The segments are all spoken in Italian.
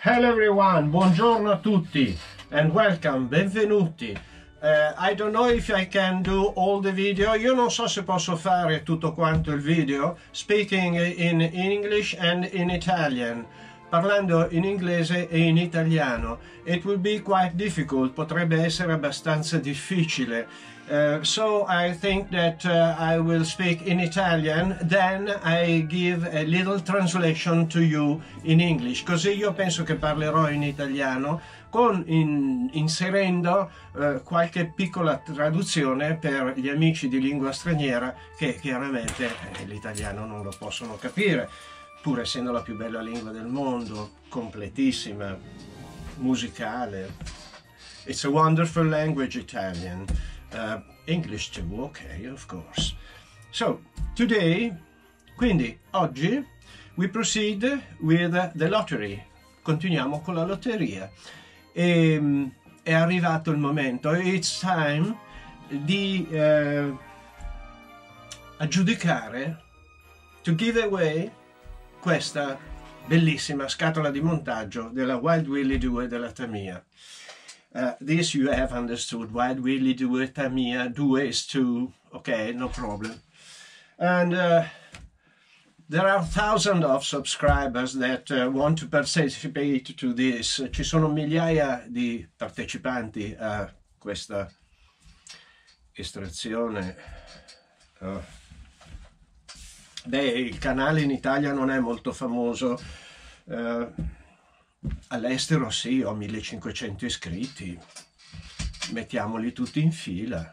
Hello everyone, buongiorno a tutti and welcome, benvenuti. I don't know if I can do all the video. Io non so se posso fare tutto quanto il video, speaking in English and in Italian, parlando in inglese e in italiano. It will be quite difficult, potrebbe essere abbastanza difficile. So I think that I will speak in Italian, then I give a little translation to you in English. Così io penso che parlerò in italiano, inserendo qualche piccola traduzione per gli amici di lingua straniera che chiaramente l'italiano non lo possono capire, pur essendo la più bella lingua del mondo, completissima, musicale. It's a wonderful language, Italian. English too, okay, of course. So, today, quindi, oggi, we proceed with the lottery. Continuiamo con la lotteria. E è arrivato il momento, it's time di aggiudicare, to give away questa bellissima scatola di montaggio della Wild Willy 2 della Tamiya. This you have understood, Wild Willy 2 Tamiya, 2 is 2, okay, no problem. And there are thousands of subscribers that want to participate to this. Ci sono migliaia di partecipanti a questa estrazione. Beh, il canale in Italia non è molto famoso. All'estero sì, ho 1500 iscritti. Mettiamoli tutti in fila.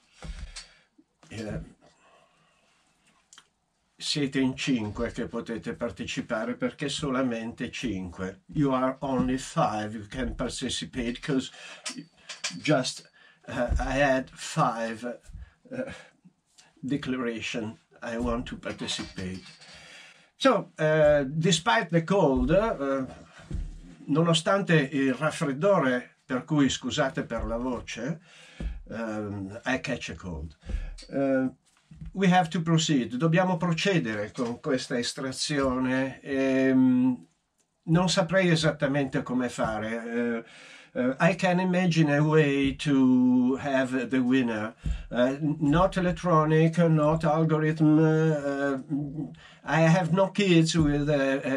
Siete in 5 che potete partecipare, perché solamente 5. You are only 5 you can participate, because just I had 5 declaration I want to participate. So, despite the cold, nonostante il raffreddore, per cui scusate per la voce, I catch a cold. We have to proceed. Dobbiamo procedere con questa estrazione. Non saprei esattamente come fare. I can imagine a way to have the winner. Not electronic, not algorithm. I have no kids with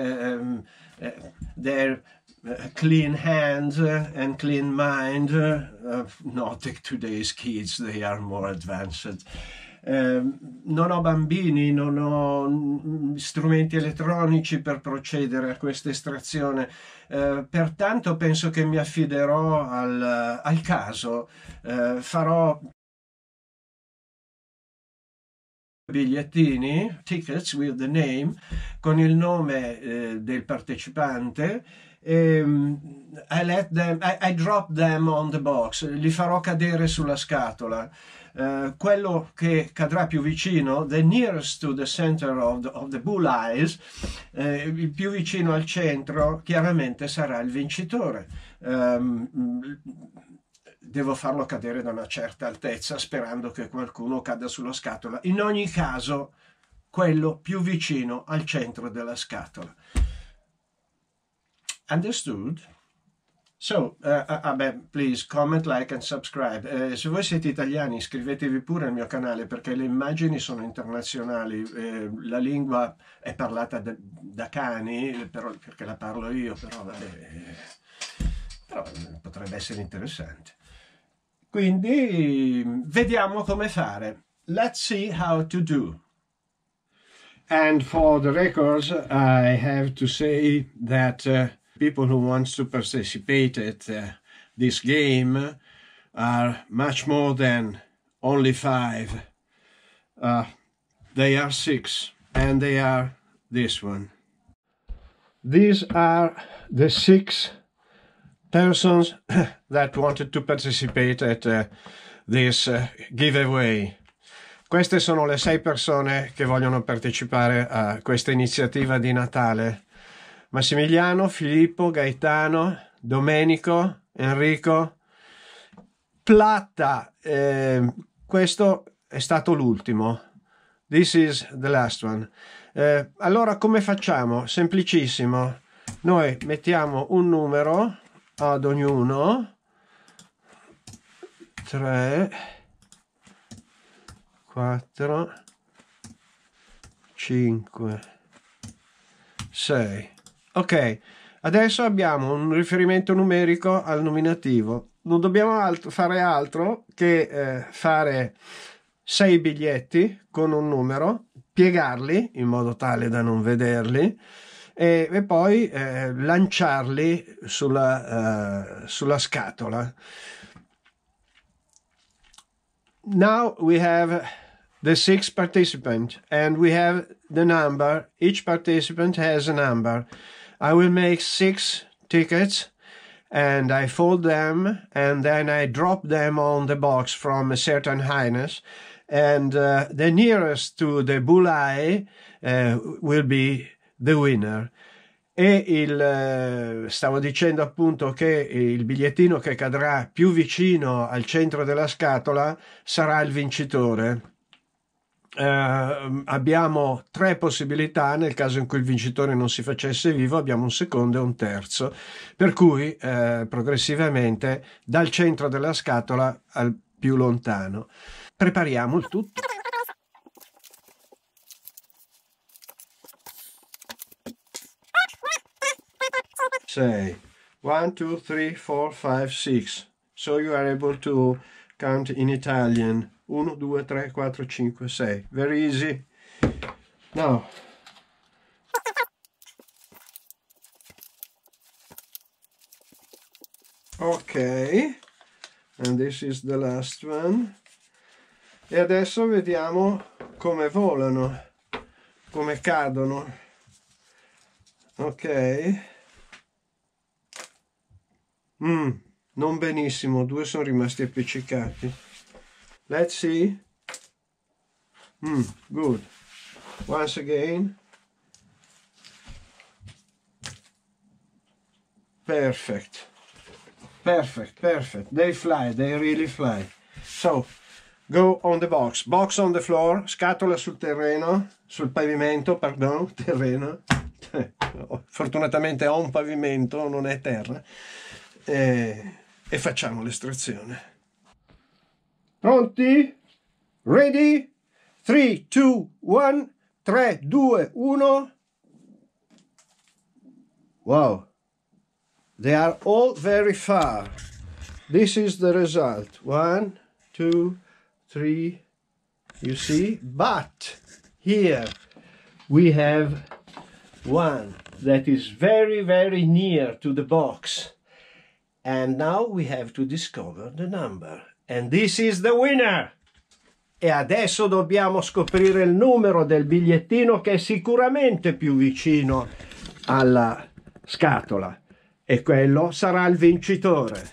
their clean hands and clean mind. Not today's kids, they are more advanced. Non ho bambini, non ho strumenti elettronici per procedere a questa estrazione, pertanto penso che mi affiderò al caso. Farò bigliettini, tickets with the name, con il nome del partecipante. I drop them on the box, li farò cadere sulla scatola. Quello che cadrà più vicino, the nearest to the center of the bull eyes, il più vicino al centro, chiaramente sarà il vincitore. Devo farlo cadere da una certa altezza, sperando che qualcuno cada sulla scatola. In ogni caso, quello più vicino al centro della scatola. Understood? So, please comment, like and subscribe. Se voi siete italiani, iscrivetevi pure al mio canale, perché le immagini sono internazionali. La lingua è parlata da cani, perché la parlo io, però potrebbe essere interessante. Quindi vediamo come fare. Let's see how to do. And for the records, I have to say that people who want to participate at this game are much more than only 5. They are 6, and they are this one. These are the 6 persons that wanted to participate at this giveaway. Queste sono le 6 persone che vogliono partecipare a questa iniziativa di Natale. Massimiliano, Filippo, Gaetano, Domenico, Enrico, Platta. Questo è stato l'ultimo. This is the last one. Allora come facciamo? Semplicissimo. noi mettiamo un numero ad ognuno, 3, 4, 5, 6. Ok, adesso abbiamo un riferimento numerico al nominativo. Non dobbiamo fare altro che fare 6 biglietti con un numero, piegarli in modo tale da non vederli e poi lanciarli sulla scatola. Now we have the 6 participants and we have the number. Each participant has a number. I will make 6 tickets and I fold them and then I drop them on the box from a certain highness, and the nearest to the bullseye will be the winner. E stavo dicendo appunto che il bigliettino che cadrà più vicino al centro della scatola sarà il vincitore. Abbiamo 3 possibilità nel caso in cui il vincitore non si facesse vivo, abbiamo un secondo e un terzo, per cui progressivamente dal centro della scatola al più lontano. Prepariamo il tutto. Say 1, 2, 3, 4, 5, 6. So you are able to count in Italian. 1, 2, 3, 4, 5, 6. Very easy. Now, ok, and this is the last one. E adesso vediamo come volano, come cadono. Ok. Non benissimo, 2 sono rimasti appiccicati. Let's see. Good. Once again. Perfect. Perfect, perfect. They fly, they really fly. So, go on the box. Box on the floor, scatola sul terreno, sul pavimento, pardon, terreno. Fortunatamente ho un pavimento, non è terra. E facciamo l'estrazione. Pronti? Ready? 3, 2, 1. 3, 2, 1. Wow. They are all very far. This is the result. 1, 2, 3. You see? But here we have one that is very, very near to the box. And now we have to discover the number. And this is the winner! E adesso dobbiamo scoprire il numero del bigliettino che è sicuramente più vicino alla scatola. E quello sarà il vincitore.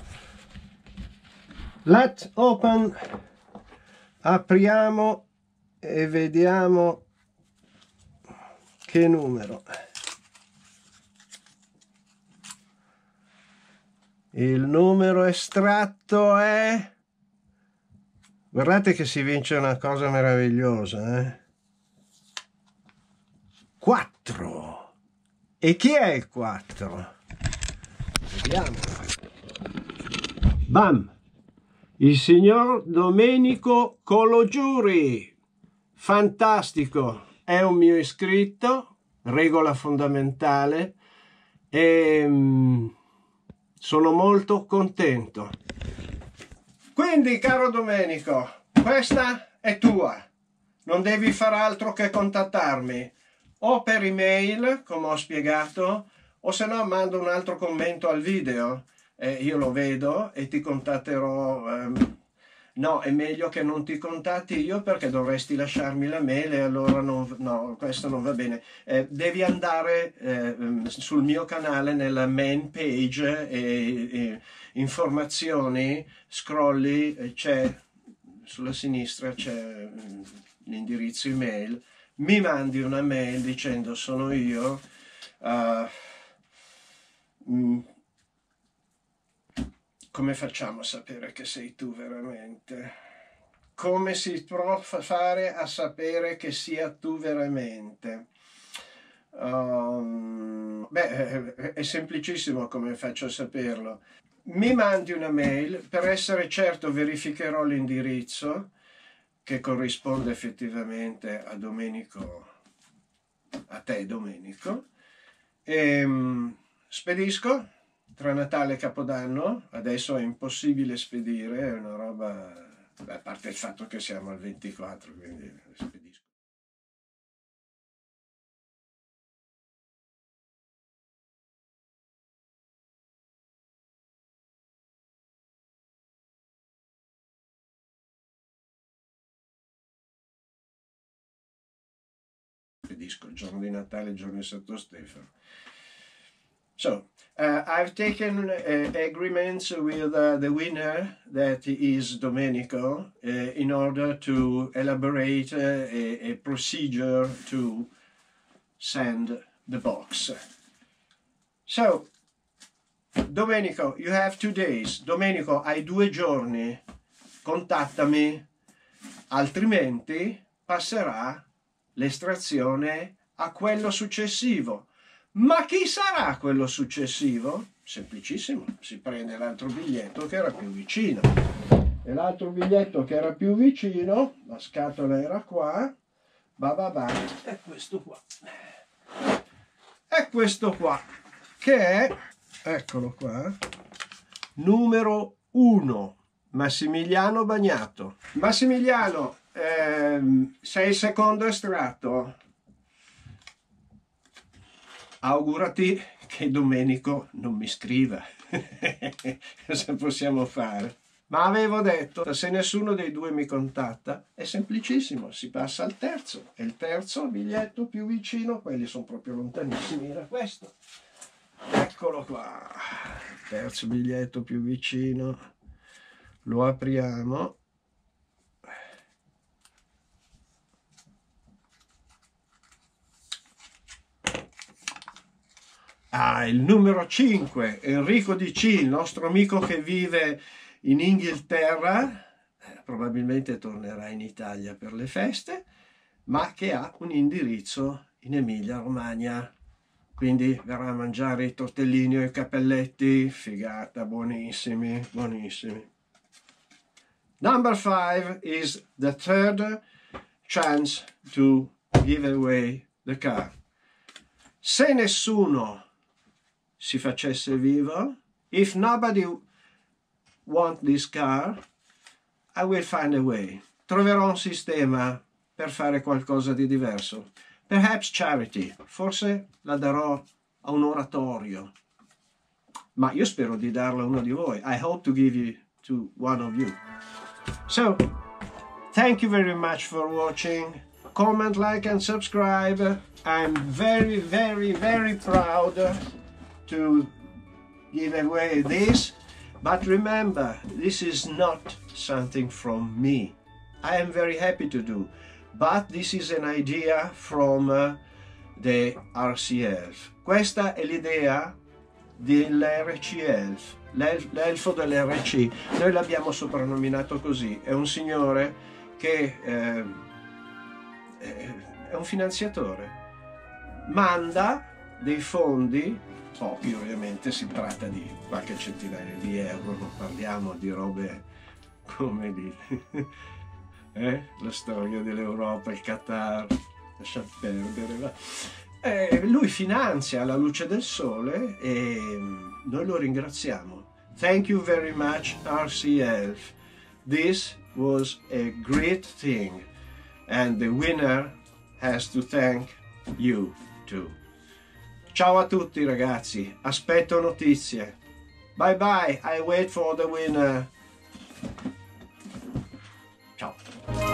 Let's open. Apriamo e vediamo che numero. Il numero estratto è... Guardate che si vince una cosa meravigliosa, eh? 4. E chi è il 4? Vediamo. Bam! Il signor Domenico Cologiuri. Fantastico! È un mio iscritto, regola fondamentale, e sono molto contento. Quindi, caro Domenico, questa è tua. Non devi far altro che contattarmi o per email, come ho spiegato, o se no mando un altro commento al video. Io lo vedo e ti contatterò. No, è meglio che non ti contatti io, perché dovresti lasciarmi la mail e allora no, questo non va bene. Devi andare sul mio canale nella main page e informazioni, scrolli, c'è sulla sinistra c'è l'indirizzo email, mi mandi una mail dicendo sono io. Come facciamo a sapere che sei tu veramente? Come si può fare a sapere che sia tu veramente? Beh, è semplicissimo come faccio a saperlo. Mi mandi una mail, per essere certo verificherò l'indirizzo che corrisponde effettivamente a Domenico, a te Domenico, e spedisco tra Natale e Capodanno. Adesso è impossibile spedire, è una roba, a parte il fatto che siamo al 24, quindi spedisco. Il giorno di Natale, il giorno di Santo Stefano. So, I've taken agreements with the winner, that is Domenico, in order to elaborate a procedure to send the box. So, Domenico, you have 2 days. Domenico, hai 2 giorni. Contattami, altrimenti passerà l'estrazione a quello successivo. Ma chi sarà quello successivo? Semplicissimo, si prende l'altro biglietto che era più vicino. E l'altro biglietto che era più vicino, la scatola era qua, è questo qua. È questo qua, che è, eccolo qua, numero 1, Massimiliano Bagnato. Massimiliano, sei il secondo estratto. Augurati che Domenico non mi scriva. Cosa possiamo fare? Ma avevo detto, se nessuno dei due mi contatta, è semplicissimo, si passa al terzo. E il terzo biglietto più vicino, quelli sono proprio lontanissimi, era questo. Eccolo qua. Terzo biglietto più vicino. Lo apriamo. Il numero 5, Enrico DC, il nostro amico che vive in Inghilterra, probabilmente tornerà in Italia per le feste, ma che ha un indirizzo in Emilia-Romagna. Quindi verrà a mangiare i tortellini o i cappelletti, figata, buonissimi, buonissimi. Number 5 is the third chance to give away the car. Se nessuno si facesse vivo, if nobody want this car, I will find a way. Troverò un sistema per fare qualcosa di diverso. Perhaps charity, forse la darò a un oratorio, ma io spero di darla a uno di voi. I hope to give it to one of you. So, thank you very much for watching. Comment, like and subscribe. I'm very, very, very proud to give away this, but remember, this is not something from me. I am very happy to do, but this is an idea from the RC Elf. Questa è l'idea dell'RC Elf, l'elfo dell'RC. Noi l'abbiamo soprannominato così. È un signore che è un finanziatore, manda dei fondi, pochi ovviamente, si tratta di qualche centinaio di euro, non parliamo di robe come di la storia dell'Europa, il Qatar, lascia perdere. Lui finanzia alla luce del sole e noi lo ringraziamo. Thank you very much, RC Elf. This was a great thing and the winner has to thank you too. Ciao a tutti ragazzi, aspetto notizie. Bye bye, I wait for the winner. Ciao.